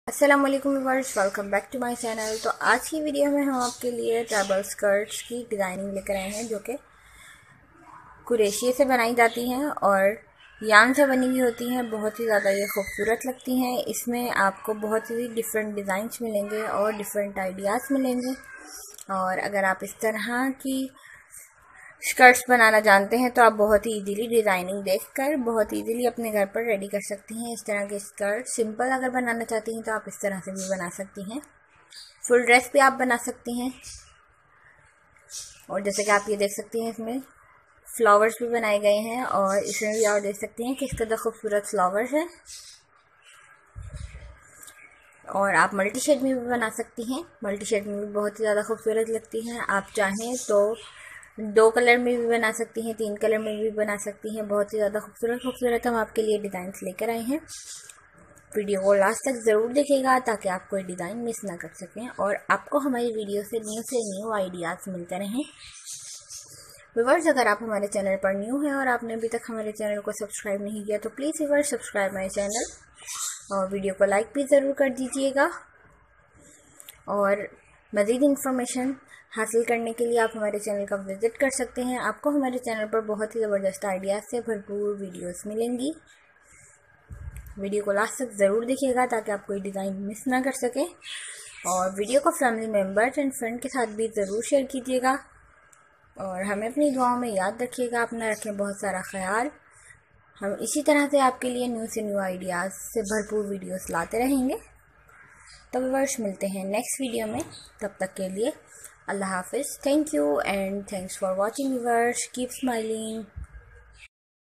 अस्सलाम वालेकुम viewers, welcome back to my channel. तो आज की वीडियो में हम आपके लिए ट्रैवल स्कर्ट्स की डिज़ाइनिंग लेकर आए हैं जो कि कुरेशिये से बनाई जाती हैं और यान से बनी हुई होती हैं। बहुत ही ज़्यादा ये खूबसूरत लगती हैं। इसमें आपको बहुत ही डिफरेंट डिज़ाइंस मिलेंगे और डिफरेंट आइडियाज़ मिलेंगे। और अगर आप इस तरह की स्कर्ट्स बनाना जानते हैं तो आप बहुत ही इजीली डिज़ाइनिंग देखकर बहुत इजीली अपने घर पर रेडी कर सकती हैं। इस तरह के स्कर्ट सिंपल अगर बनाना चाहती हैं तो आप इस तरह से भी बना सकती हैं। फुल ड्रेस भी आप बना सकती हैं। और जैसे कि आप ये देख सकती हैं, इसमें फ्लावर्स भी बनाए गए हैं और इसमें भी आप देख सकती हैं किस कदर खूबसूरत फ्लावर्स हैं। और आप मल्टी शेड में भी बना सकती हैं। मल्टी शेड में भी बहुत ही ज़्यादा खूबसूरत लगती हैं। आप चाहें तो 2 कलर में भी बना सकती हैं, 3 कलर में भी बना सकती हैं। बहुत ही ज़्यादा खूबसूरत हम आपके लिए डिज़ाइंस लेकर आए हैं। वीडियो को लास्ट तक ज़रूर देखिएगा ताकि आप कोई डिज़ाइन मिस ना कर सकें और आपको हमारी वीडियो से न्यू आइडियाज़ मिलते रहें। व्यूअर्स, अगर आप हमारे चैनल पर न्यू हैं और आपने अभी तक हमारे चैनल को सब्सक्राइब नहीं किया तो please viewers subscribe my channel और वीडियो को लाइक भी ज़रूर कर दीजिएगा। और मज़ीद इन्फॉर्मेशन हासिल करने के लिए आप हमारे चैनल का विज़िट कर सकते हैं। आपको हमारे चैनल पर बहुत ही ज़बरदस्त आइडियाज़ से भरपूर वीडियोस मिलेंगी। वीडियो को लास्ट तक ज़रूर देखिएगा ताकि आप कोई डिज़ाइन मिस ना कर सकें। और वीडियो को फैमिली मेम्बर्स एंड फ्रेंड के साथ भी ज़रूर शेयर कीजिएगा। और हमें अपनी दुआओं में याद रखिएगा। अपना रखें बहुत सारा ख्याल। हम इसी तरह से आपके लिए न्यू आइडियाज़ से भरपूर वीडियोस लाते रहेंगे। तो व्यूअर्स, मिलते हैं नेक्स्ट वीडियो में। तब तक के लिए अल्लाह हाफिज़। Thank you and thanks for watching viewers. Keep smiling.